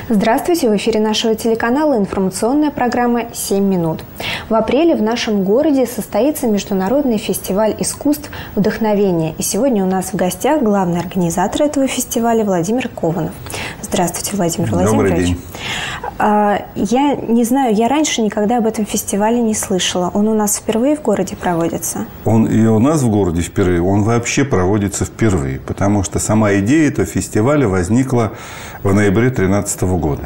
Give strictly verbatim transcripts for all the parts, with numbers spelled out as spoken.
Здравствуйте! В эфире нашего телеканала информационная программа «семь минут». В апреле в нашем городе состоится международный фестиваль искусств «Вдохновение». И сегодня у нас в гостях главный организатор этого фестиваля Владимир Кованов. Здравствуйте, Владимир Владимирович. Добрый день. Я не знаю, я раньше никогда об этом фестивале не слышала. Он у нас впервые в городе проводится? Он и у нас в городе впервые, он вообще проводится впервые, потому что сама идея этого фестиваля возникла в ноябре две тысячи тринадцатого года.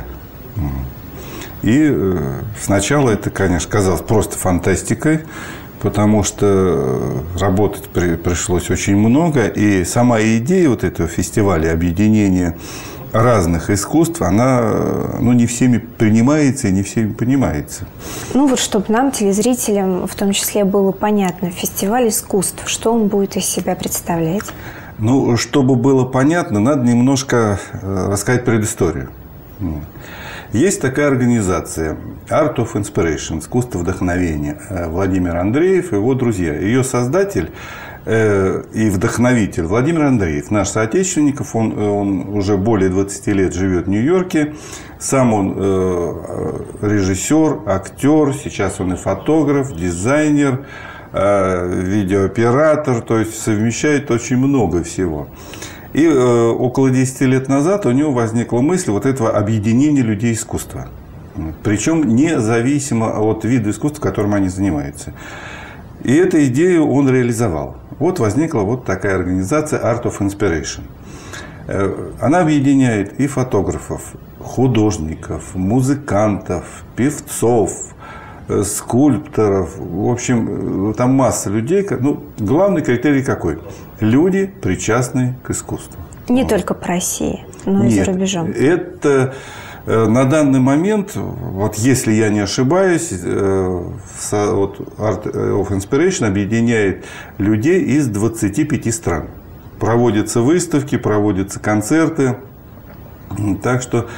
И сначала это, конечно, казалось просто фантастикой, потому что работать при, пришлось очень много. И сама идея вот этого фестиваля, объединения разных искусств, она ну, не всеми принимается и не всеми понимается. Ну вот, чтобы нам, телезрителям, в том числе было понятно, фестиваль искусств, что он будет из себя представлять? Ну, чтобы было понятно, надо немножко рассказать предысторию. Есть такая организация Art of Inspiration, искусство вдохновения. Владимир Андреев и его друзья. Ее создатель и вдохновитель Владимир Андреев, наш соотечественник, он, он уже более двадцати лет живет в Нью-Йорке. Сам он э, режиссер, актер, сейчас он и фотограф, дизайнер, э, видеооператор, то есть совмещает очень много всего. И э, около десяти лет назад у него возникла мысль вот этого объединения людей искусства. Причем независимо от вида искусства, которым они занимаются. И эту идею он реализовал. Вот возникла вот такая организация Art of Inspiration. Она объединяет и фотографов, художников, музыкантов, певцов, скульпторов. В общем, там масса людей. Ну, главный критерий какой? Люди, причастные к искусству. Не вот. Только по России, но и Нет, за рубежом. Это на данный момент, вот если я не ошибаюсь, вот Art of Inspiration объединяет людей из двадцати пяти стран. Проводятся выставки, проводятся концерты. Так что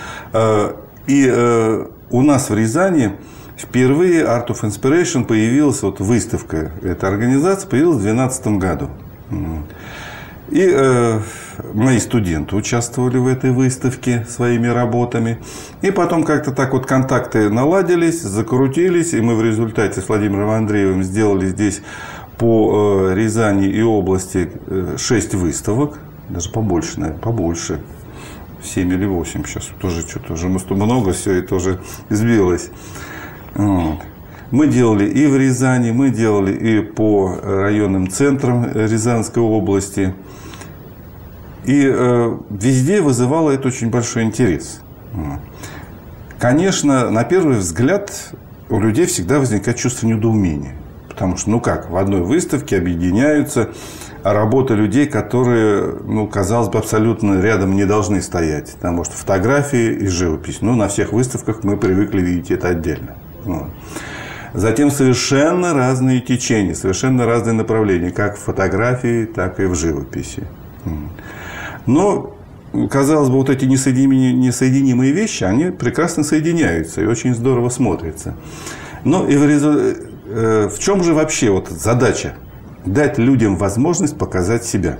и у нас в Рязани впервые Art of Inspiration появилась, вот выставка этой организации появилась в две тысячи двенадцатом году. И э, мои студенты участвовали в этой выставке своими работами. И потом как-то так вот контакты наладились, закрутились. И мы в результате с Владимиром Андреевым сделали здесь по э, Рязани и области э, шесть выставок. Даже побольше, наверное, побольше. семь или восемь. Сейчас тоже что-то уже много, все это уже сбилось. Вот. Мы делали и в Рязани, мы делали и по районным центрам Рязанской области. И э, везде вызывало это очень большой интерес. Конечно, на первый взгляд у людей всегда возникает чувство недоумения. Потому что, ну как, в одной выставке объединяются работы людей, которые, ну, казалось бы, абсолютно рядом не должны стоять. Потому что фотографии и живопись. Ну, на всех выставках мы привыкли видеть это отдельно. Вот. Затем совершенно разные течения, совершенно разные направления, как в фотографии, так и в живописи. Но, казалось бы, вот эти несоединимые вещи, они прекрасно соединяются и очень здорово смотрятся. Но и в, резу... в чем же вообще вот задача? Дать людям возможность показать себя.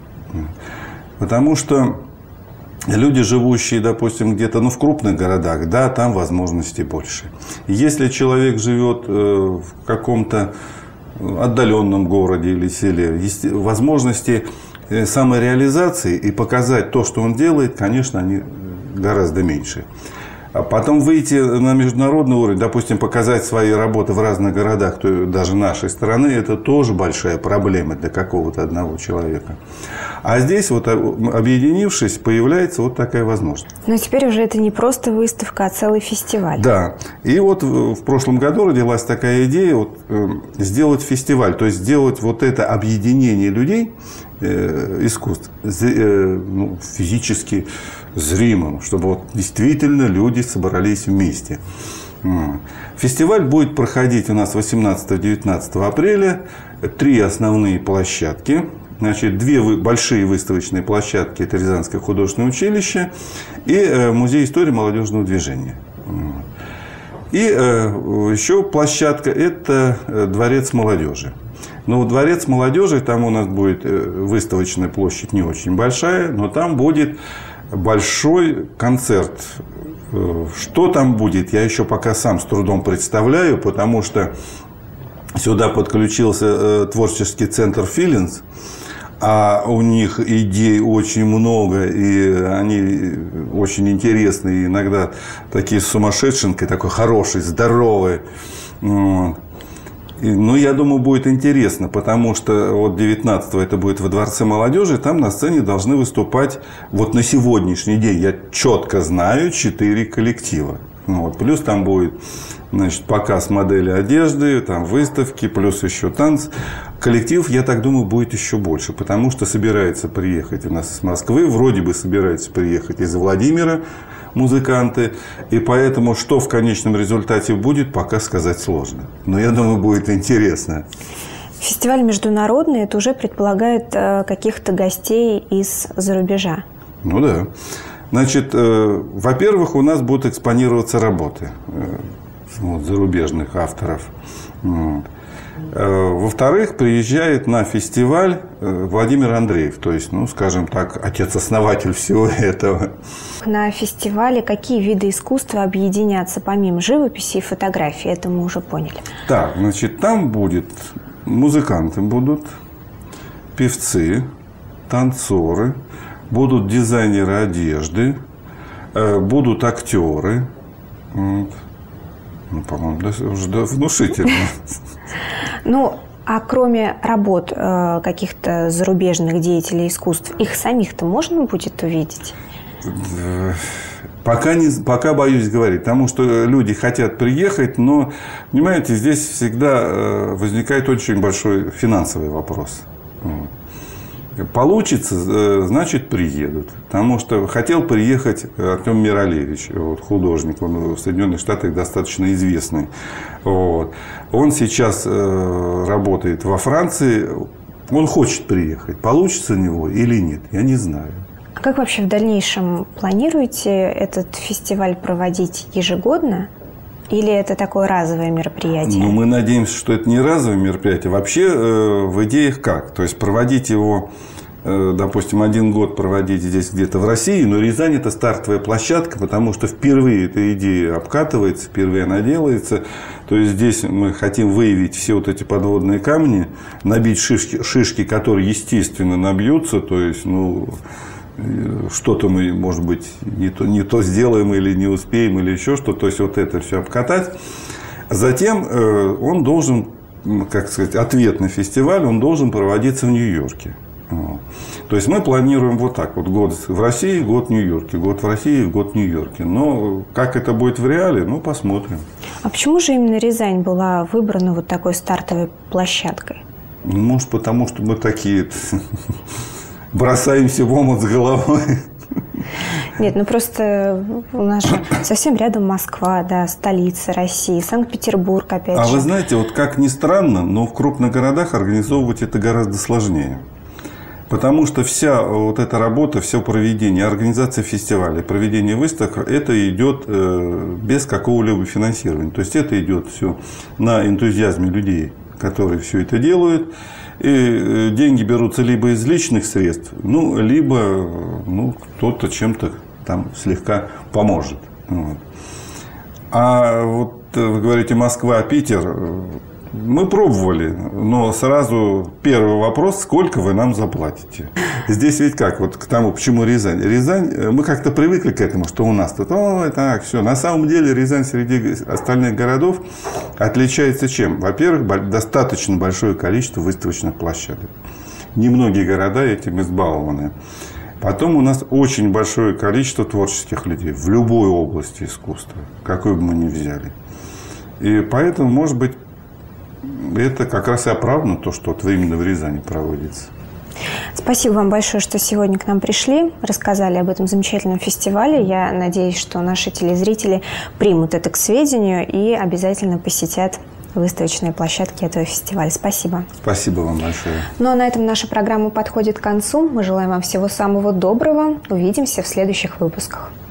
Потому что люди, живущие, допустим, где-то ну, в крупных городах, да, там возможностей больше. Если человек живет в каком-то отдаленном городе или селе, возможности самореализации и показать то, что он делает, конечно, они гораздо меньше. А потом выйти на международный уровень, допустим, показать свои работы в разных городах, то даже нашей страны, это тоже большая проблема для какого-то одного человека. А здесь, вот, объединившись, появляется вот такая возможность. Но теперь уже это не просто выставка, а целый фестиваль. Да. И вот в прошлом году родилась такая идея вот, сделать фестиваль, то есть сделать вот это объединение людей, искусств, ну, физически зримым, чтобы вот действительно люди собрались вместе. Фестиваль будет проходить у нас восемнадцатого-девятнадцатого апреля. Три основные площадки. Значит, две большие выставочные площадки – это Рязанское художественное училище и Музей истории молодежного движения. И еще площадка – это Дворец молодежи. Но Дворец молодежи, там у нас будет выставочная площадь не очень большая, но там будет большой концерт Что там будет, я еще пока сам с трудом представляю, потому что сюда подключился творческий центр Feelings, а у них идей очень много, и они очень интересные, иногда такие сумасшедшенькие, такой хороший, здоровый. Вот. Ну, я думаю, будет интересно, потому что вот девятнадцатого это будет во Дворце молодежи, там на сцене должны выступать вот на сегодняшний день, я четко знаю, четыре коллектива. Вот. Плюс там будет, значит, показ модели одежды, там выставки, плюс еще танцы. Коллектив, я так думаю, будет еще больше, потому что собирается приехать у нас из Москвы, вроде бы собирается приехать из Владимира музыканты, и поэтому, что в конечном результате будет, пока сказать сложно. Но я думаю, будет интересно. Фестиваль международный, это уже предполагает э, каких-то гостей из-за рубежа. Ну да. Значит, э, во-первых, у нас будут экспонироваться работы э, вот, зарубежных авторов. Вот. Во-вторых, приезжает на фестиваль Владимир Андреев, то есть, ну, скажем так, отец-основатель всего этого. На фестивале какие виды искусства объединятся помимо живописи и фотографии? Это мы уже поняли. Так, значит, там будет музыканты будут, певцы, танцоры, будут дизайнеры одежды, будут актеры. Вот. Ну, по-моему, да, уже да, внушительно. Ну, а кроме работ э, каких-то зарубежных деятелей искусств, их самих-то можно будет увидеть? Пока, не, пока боюсь говорить, потому что люди хотят приехать, но, понимаете, здесь всегда возникает очень большой финансовый вопрос. Получится, значит, приедут. Потому что хотел приехать Артем Миралевич, вот, художник, он в Соединенных Штатах достаточно известный. Вот. Он сейчас э, работает во Франции, он хочет приехать. Получится у него или нет, я не знаю. А как вообще в дальнейшем планируете этот фестиваль проводить ежегодно? Или это такое разовое мероприятие? Ну, мы надеемся, что это не разовое мероприятие. Вообще, э, в идеях как? То есть, проводить его, э, допустим, один год проводить здесь где-то в России, но Рязань – это стартовая площадка, потому что впервые эта идея обкатывается, впервые она делается. То есть, здесь мы хотим выявить все вот эти подводные камни, набить шишки, шишки, которые, естественно, набьются. То есть, ну... что-то мы, может быть, не то, не то сделаем или не успеем, или еще что-то. То есть, вот это все обкатать. Затем э, он должен, как сказать, ответный фестиваль, он должен проводиться в Нью-Йорке. Вот. То есть, мы планируем вот так. Вот год в России, год в Нью-Йорке. Год в России, год в Нью-Йорке. Но как это будет в реале, ну, посмотрим. А почему же именно Рязань была выбрана вот такой стартовой площадкой? Ну, может, потому что мы такие... бросаемся в омут с головой. Нет, ну просто у нас же совсем рядом Москва, да, столица России, Санкт-Петербург, опять а же. А вы знаете, вот как ни странно, но в крупных городах организовывать это гораздо сложнее. Потому что вся вот эта работа, все проведение, организация фестиваля, проведение выставок, это идет без какого-либо финансирования. То есть, это идет все на энтузиазме людей, которые все это делают. И деньги берутся либо из личных средств, ну, либо ну, кто-то чем-то там слегка поможет. Вот. А вот вы говорите Москва, Питер. Мы пробовали, но сразу первый вопрос: сколько вы нам заплатите? Здесь ведь как, вот к тому, почему Рязань. Рязань, мы как-то привыкли к этому, что у нас тут, ой, так, все. На самом деле Рязань среди остальных городов отличается чем? Во-первых, достаточно большое количество выставочных площадок. Немногие города этим избалованы. Потом у нас очень большое количество творческих людей в любой области искусства, какой бы мы ни взяли. И поэтому, может быть, это как раз и оправдано, то, что вот именно в Рязани проводится. Спасибо вам большое, что сегодня к нам пришли, рассказали об этом замечательном фестивале. Я надеюсь, что наши телезрители примут это к сведению и обязательно посетят выставочные площадки этого фестиваля. Спасибо. Спасибо вам большое. Ну а на этом наша программа подходит к концу. Мы желаем вам всего самого доброго. Увидимся в следующих выпусках.